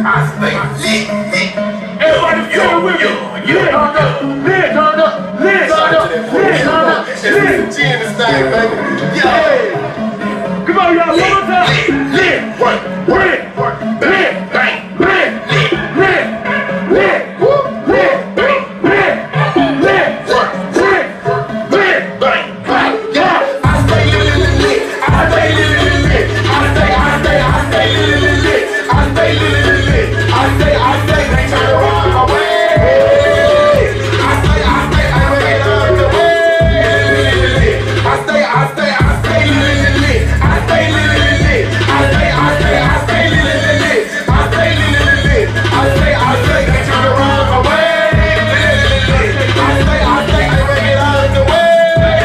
stay lit. Everybody feel with me. Lit. It's in this thing, baby. Yeah. Come on, y'all. One more time. Lit. Work. Lit. Bang. Lit. Lit. Lit. Lit. Bang. Lit. Lit. Work. Lit. Lit. Bang. Yeah. I stay lit. I stay lit. I stay lit. I stay lit. They turn around my way. I stay right out the way. I stay lit. I stay lit. They turn around my way. I stay right out the way.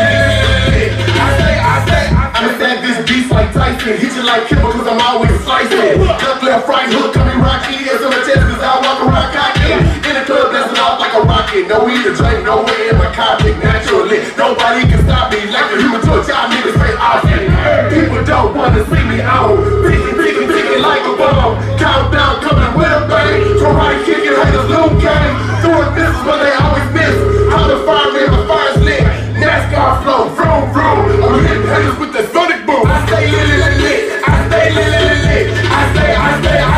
I understand this beast like Tyson. Hit you like Kimber cause I'm always slicing. Left, right, hook, coming rocky. It's on the chest cause I walk around cocky. In the club, blasting off like a rocket. No weed to drink, no way in my cockpit. Naturally, nobody can stop me. Like the human torch, y'all niggas straight off it. People don't wanna see me out. Ticking like a bomb. Countdown coming with a bang. Karate kicking, haters, loot gang. Doing business, but they always miss. I'm the fireman, my fire's lit. NASCAR flow, vroom, vroom. I'm hitting haters with the sonic boom. I stay lit. I stay lit. I stay lit.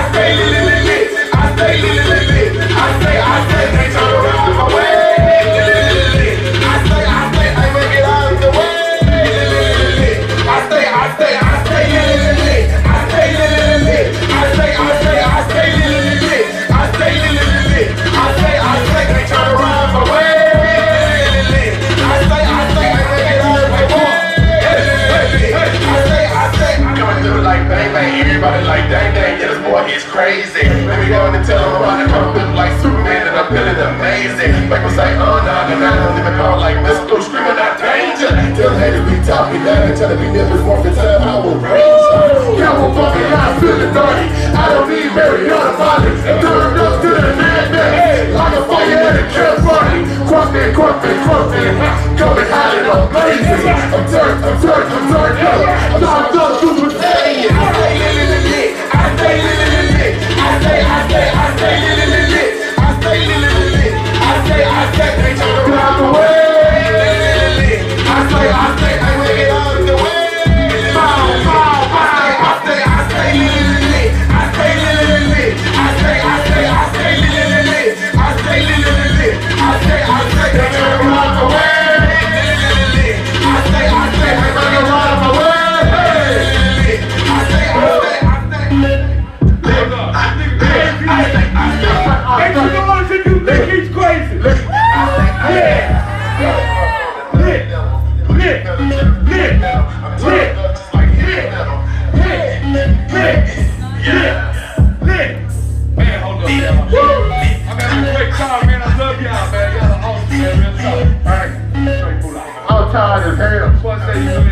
They turn around my way. I stay, I make it out of the way. I stay lit. I stay lit. They turn around my way. I stay, I make it out of the way. I stay. I'm coming through like bang bang. Everybody like dang dang. Yeah, this boy is crazy. Let me go and tell him about it. I'm feeling like Superman and I'm feeling amazing. People say, oh no, don't even call like Mr. Screaming out danger. Tell haters we talking down and tell me nippers morphin' time I will range. Camel fucking out feeling dirty. I don't need Mary on the body. Turned up to the madman. Like a fire at a camp party. Crump it. Coming hot and I'm blazing. I'm turned up. I'm not super saying. I stay lit. I stay lit. They turn around the way. I make it out of the way. I stay lit. I stay lit. They turn around the way. I stay make it out of the way. Make some noise if you think he's crazy. Man, hold up, y'all. I'm having a great time, man. I love y'all, man. Y'all are awesome, man. Real talk. All right. Straight pull out. I'm tired as hell. One day you